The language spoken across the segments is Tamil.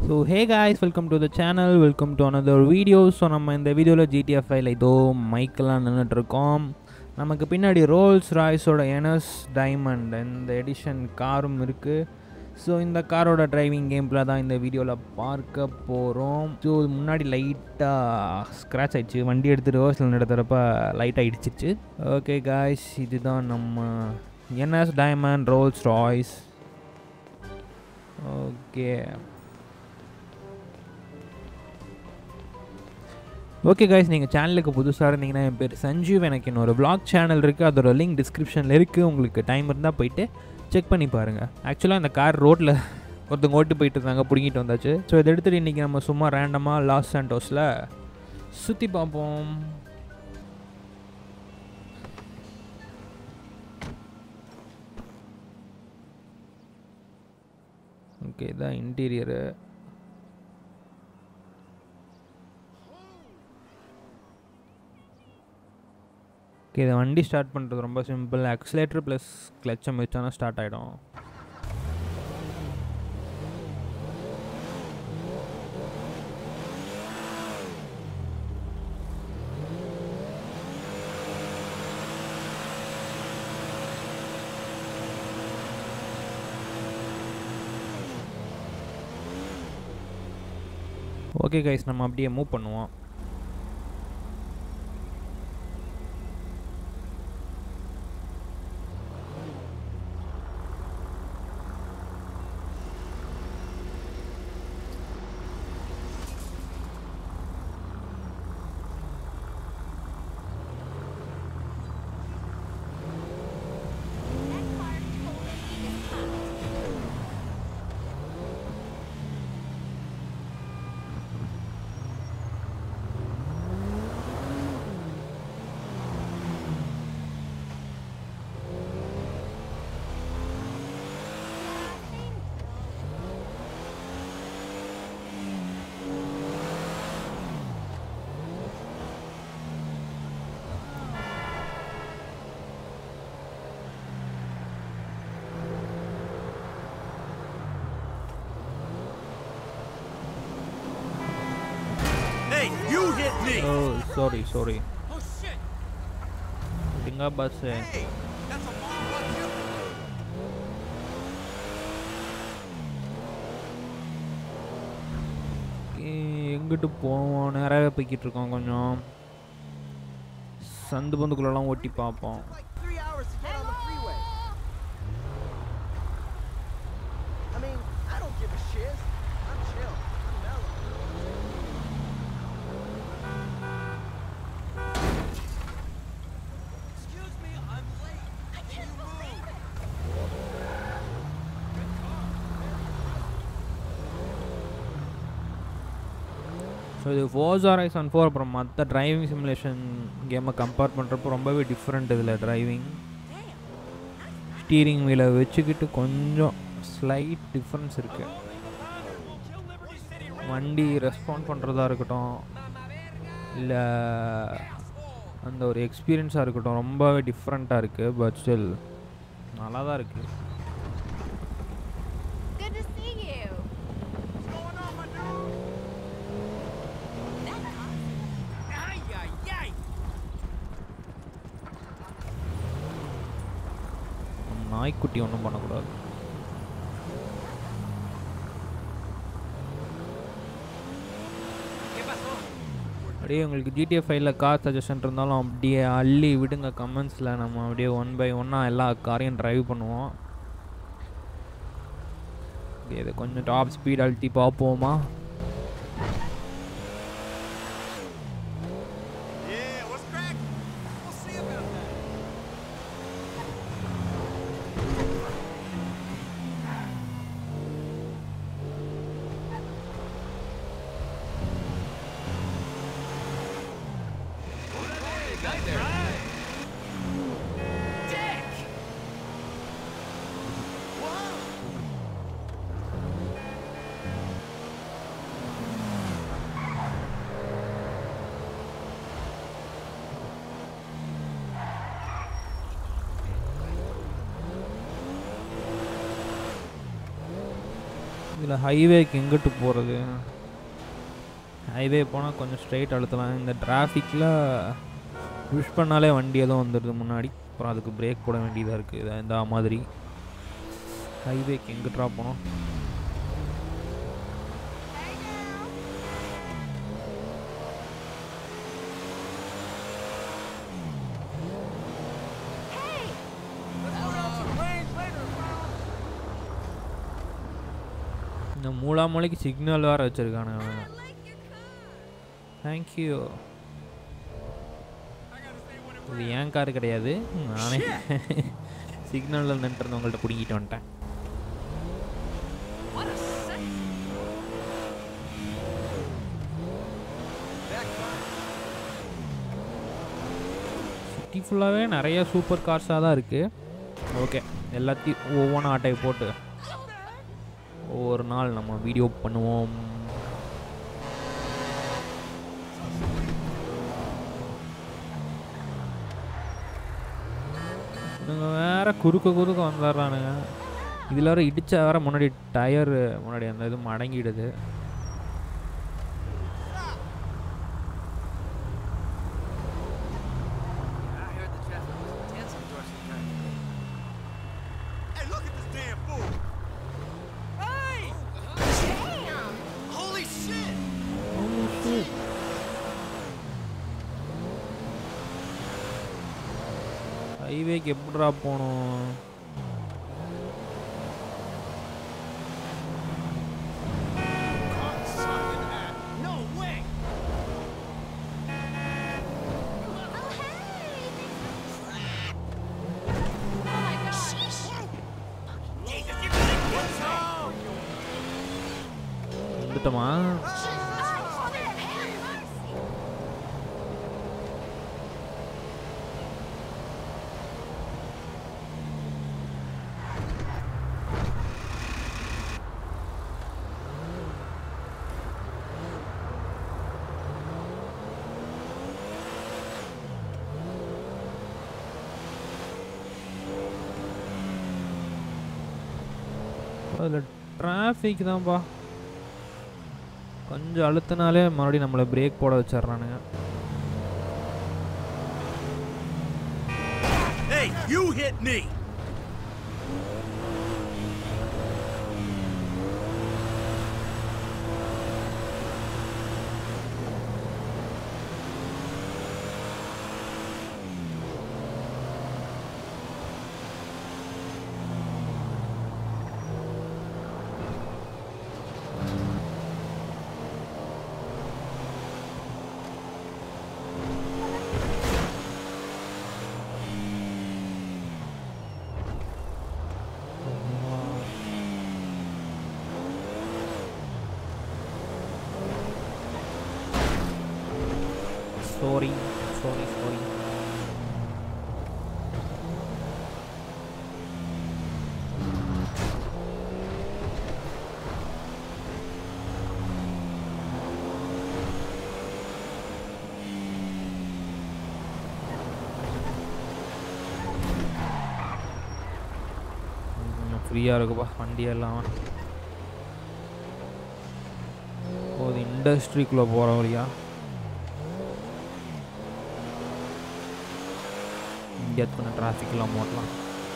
So hey guys, welcome to the channel, welcome to another video. So நம்ம இந்த வீடியோவில் GTF 5 இதோ மைக்கெல்லாம் நின்றுட்டுருக்கோம். நமக்கு பின்னாடி ரோல்ஸ் ராய்ஸோட என்எஸ் டைமண்ட் இந்த எடிஷன் காரும் இருக்குது. ஸோ இந்த காரோட டிரைவிங் கேம்ல தான் இந்த வீடியோவில் பார்க்க போகிறோம். ஸோ முன்னாடி லைட்டாக ஸ்க்ராட்ச் ஆயிடுச்சு, வண்டி எடுத்து ரிவர்ஸில் நடத்துகிறப்ப லைட்டாக இடிச்சிச்சு. ஓகே காய்ஸ், இதுதான் நம்ம NS diamond Rolls Royce. Okay guys, நீங்கள் சேனலுக்கு புதுசாக இருந்தீங்கன்னா என் பேர் சஞ்சீவ். எனக்கு இன்னொரு விளாக் சேனல் இருக்குது, அதோட லிங்க் டிஸ்கிரிப்ஷனில் இருக்குது. உங்களுக்கு டைம் இருந்தால் போயிட்டு செக் பண்ணி பாருங்கள். ஆக்சுவலாக இந்த கார் ரோட்டில் ஒருத்தவங்க ஓட்டு போயிட்டு இருந்தாங்க, பிடிங்கிட்டு வந்தாச்சு. ஸோ இதை எடுத்துகிட்டு இன்றைக்கி நம்ம சும்மா ரேண்டமாக லாஸ் சாண்டோஸில் சுற்றி பார்ப்போம். ஓகே, இதான் இன்டீரியரு. ஓகே, இதை வண்டி ஸ்டார்ட் பண்ணுறது ரொம்ப சிம்பிள். ஆக்சிலேட்டர் ப்ளஸ் கிளச்சை வச்சானா ஸ்டார்ட் ஆகிடும். ஓகே கைஸ், நம்ம அப்படியே மூவ் பண்ணுவோம். You hit me. Oh, sorry. Oh shit. Dinga bus hai. Hey, that's a long one too. எங்கிட்டு போவோம், நேராகவே போய்கிட்டு இருக்கோம். கொஞ்சம் சந்து பந்துக்குள்ளெல்லாம் ஓட்டி பார்ப்போம். Like 3 hours to get on the freeway. I mean, I don't give a shit. I'm chill. I'm mellow. Excuse me, I'm late. I can't believe it. So இது Forza Horizon 4 அப்புறம் மற்ற டிரைவிங் சிமுலேஷன் கேமை கம்பேர் பண்ணுறப்போ ரொம்பவே டிஃப்ரெண்ட். இதில் டிரைவிங் ஸ்டீரிங் வீலை வச்சுக்கிட்டு கொஞ்சம் ஸ்லைட் டிஃப்ரென்ஸ் இருக்குது. வண்டி ரெஸ்பாண்ட் பண்ணுறதா இருக்கட்டும், இல்லை அந்த ஒரு எக்ஸ்பீரியன்ஸாக இருக்கட்டும், ரொம்பவே டிஃப்ரெண்ட்டாக இருக்குது. பட் ஸ்டில் நல்லா தான் இருக்குது. Good to see you. What's going on, my dude? Ay, ay, ay. நாய்க்குட்டி ஒன்றும் பண்ணக்கூடாது. ¿Qué pasó? அப்படியே உங்களுக்கு GTF 5ல கார் சஜஷன் இருந்தாலும் அப்படியே அள்ளி விடுங்க கமெண்ட்ஸில். நம்ம அப்படியே 1 by 1 எல்லா காரையும் ட்ரைவ் பண்ணுவோம். இதை கொஞ்சம் டாப் ஸ்பீட் அழுத்தி பார்ப்போமா? Yeah, what's crack? We'll see about that. Hey, there. Dick! Whoa! இதில் ஹைவேக்கு எங்கிட்டு போகிறது? ஹைவே போனால் கொஞ்சம் ஸ்ட்ரைட் அழுத்தலாம். இந்த டிராஃபிக்கில் புஷ் பண்ணாலே வண்டி எதுவும் வந்துடுது முன்னாடி. அப்புறம் அதுக்கு பிரேக் போட வேண்டியதாக இருக்குது. இந்த மாதிரி ஹைவேக்கு எங்கிட்டா போனோம்? இந்த மூலாமலைக்கு சிக்னல் வேறு வச்சுருக்கானுங்க. தேங்க்யூ. இது ஏன் கார் கிடையாது, நானே சிக்னலில் நின்றுருந்தவங்கள்ட்ட பிடிங்கிட்டு வந்துட்டேன். சிட்டி ஃபுல்லாகவே நிறைய சூப்பர் கார்ஸாக தான் இருக்குது. ஓகே, எல்லாத்தையும் ஒவ்வொன்றும் ஆட்டையை போட்டு ஒவ்வொரு நாள் நம்ம வீடியோ பண்ணுவோம். இவங்க வேறு குறுக்க வந்துடுறானுங்க. இதில் வேறு இடித்தா வேறு முன்னாடி டயரு முன்னாடி அந்த இது மடங்கிடுது. ஹைவேக்கு எப்படிடா போகணும்? வந்துட்டோமா? அதில் டிராஃபிக் தான்ப்பா. கொஞ்சம் அழுத்தினாலே மறுபடியும் நம்மளை பிரேக் போட வச்சிட்றானுங்க. Hey, you hit me. sorry. ஃப்ரீயாக இருக்குப்பா வண்டியெல்லாம். ஒரு இண்டஸ்ட்ரிக்குள்ளே போகிற வழியா இங்கே கொஞ்சம் டிராஃபிக்லாம் ஓட்டலாம்.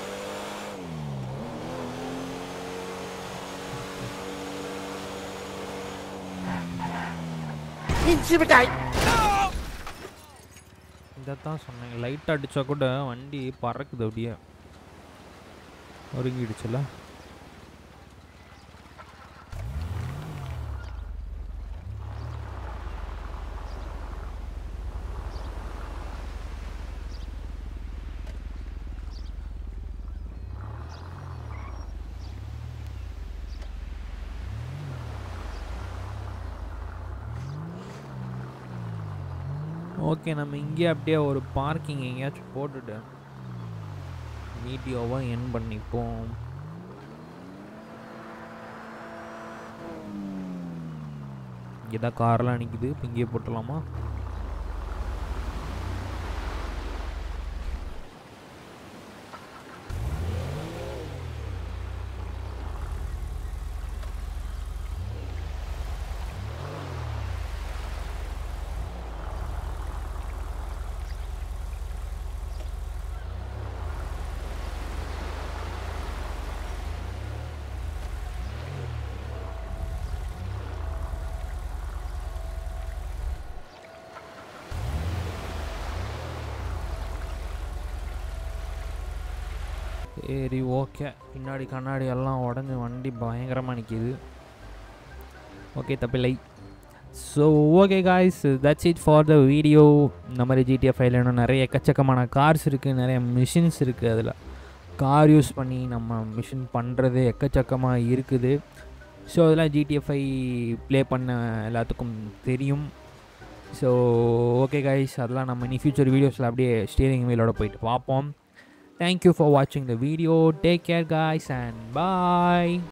இதைத்தான் சொன்னேன், லைட் அடித்தா கூட வண்டி பறக்குது அப்படியே, ஒருங்கிடுச்சுல. ஓகே, நம்ம இங்கே அப்படியே ஒரு பார்க்கிங் எங்கேயாச்சும் போட்டுட்டு வீடியோவை என் பண்ணிப்போம். இங்கே தான் கார்லாம் நிற்குது, இப்போ இங்கேயே போட்டுடலாமா? சரி ஓகே. பின்னாடி கண்ணாடி எல்லாம் உடஞ்சி வண்டி பயங்கரமாக நிற்கிது. ஓகே தப்பில்லை. So okay guys, that's it for the video. இந்த மாதிரி ஜிடிஎஃப்ஐயில் இன்னும் நிறைய எக்கச்சக்கமான கார்ஸ் இருக்குது, நிறைய மிஷின்ஸ் இருக்குது. அதில் கார் யூஸ் பண்ணி நம்ம மிஷின் பண்ணுறது எக்கச்சக்கமாக இருக்குது. ஸோ அதெல்லாம் ஜிடிஎஃப்ஐ ப்ளே பண்ண எல்லாத்துக்கும் தெரியும். ஸோ ஓகே காய்ஸ், அதெல்லாம் நம்ம இனி ஃபியூச்சர் வீடியோஸில் அப்படியே ஸ்டீரிங் வீலோட போயிட்டு பார்ப்போம். Thank you for watching the video. Take care guys and bye.